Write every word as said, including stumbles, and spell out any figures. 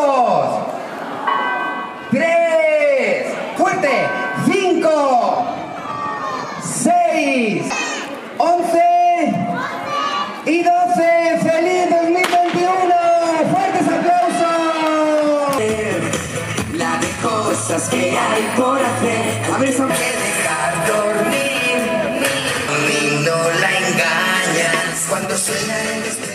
dos, tres, fuerte, cinco, seis, once y doce. ¡Feliz dos mil veintiuno! ¡Fuertes aplausos! La de cosas que hay por hacer, a ver, son que dejar dormir, y no la engañas cuando suena el